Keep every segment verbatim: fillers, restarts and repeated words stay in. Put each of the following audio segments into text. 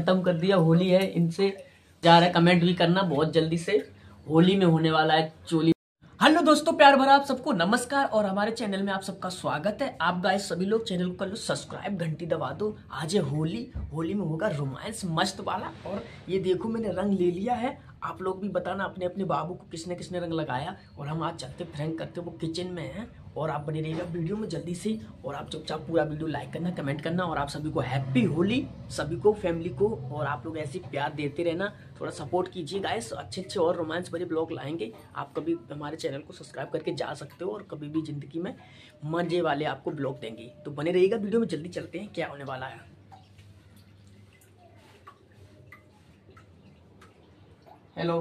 खत्म कर दिया। होली है, इनसे जा रहा है। कमेंट भी करना बहुत जल्दी से, होली में होने वाला है चोली। हेलो दोस्तों, प्यार भरा आप सबको नमस्कार और हमारे चैनल में आप सबका स्वागत है। आप गाइस सभी लोग चैनल को कर लो सब्सक्राइब, घंटी दबा दो। आज है होली, होली में होगा रोमांस मस्त वाला। और ये देखो मैंने रंग ले लिया है। आप लोग भी बताना अपने अपने बाबू को किसने किसने रंग लगाया। और हम आज चलते फ्रैंक करते, वो किचन में है। और आप बने रहिएगा वीडियो में जल्दी से। और आप चुपचाप पूरा वीडियो लाइक करना, कमेंट करना। और आप सभी को हैप्पी होली, सभी को, फैमिली को। और आप लोग ऐसे प्यार देते रहना, थोड़ा सपोर्ट कीजिए गाइस। अच्छे अच्छे और रोमांस भरे ब्लॉग लाएंगे। आप कभी हमारे चैनल को सब्सक्राइब करके जा सकते हो और कभी भी जिंदगी में मजे वाले आपको ब्लॉग देंगे। तो बने रहिएगा वीडियो में, जल्दी चलते हैं क्या होने वाला है। Hello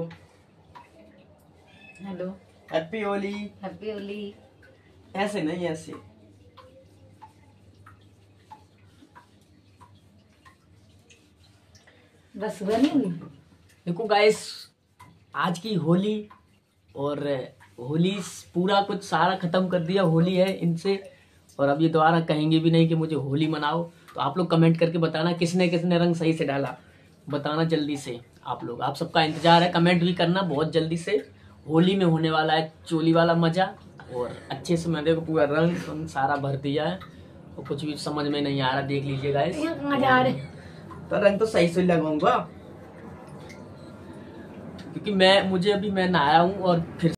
hello, happy Holi. Happy Holi. ऐसे नहीं, ऐसे बस सुबह नहीं हुई। देखो गाइस, आज की होली और होली पूरा कुछ सारा खत्म कर दिया। होली है इनसे, और अब ये दोबारा कहेंगे भी नहीं कि मुझे होली मनाओ। तो आप लोग कमेंट करके बताना किसने किसने रंग सही से डाला, बताना जल्दी से। आप लोग, आप सबका इंतजार है। कमेंट भी करना बहुत जल्दी से। होली में होने वाला है चोली वाला मजा। और अच्छे से मैंने पूरा रंग रंग सारा भर दिया है और कुछ भी समझ में नहीं आ रहा, देख लीजिए गाइस। तो रंग तो सही से लगाऊंगा क्योंकि मैं मुझे अभी मैं नहाया हूँ और फिर